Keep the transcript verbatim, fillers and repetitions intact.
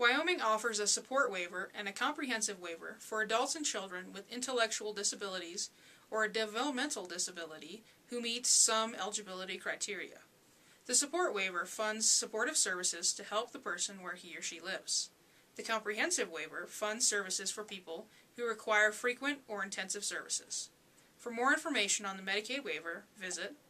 Wyoming offers a support waiver and a comprehensive waiver for adults and children with intellectual disabilities or a developmental disability who meet some eligibility criteria. The support waiver funds supportive services to help the person where he or she lives. The comprehensive waiver funds services for people who require frequent or intensive services. For more information on the Medicaid waiver, visit